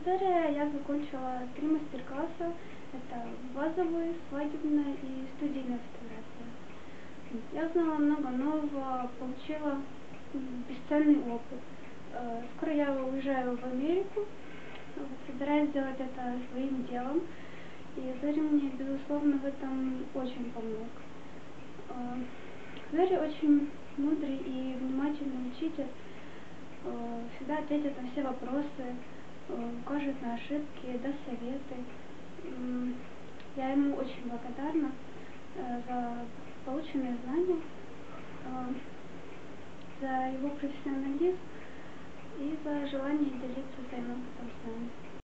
Виктория, я закончила 3 мастер-класса. Это базовый, свадебная и студийная фотография. Я узнала много нового, получила бесценный опыт. Скоро я уезжаю в Америку, собираюсь сделать это своим делом. И Зоря мне, безусловно, в этом очень помог. Зоря очень мудрый и внимательный учитель, всегда ответит на все вопросы, укажет на ошибки, даст советы. Я ему очень благодарна за полученные знания, за его профессионализм и за желание делиться своим опытом с нами.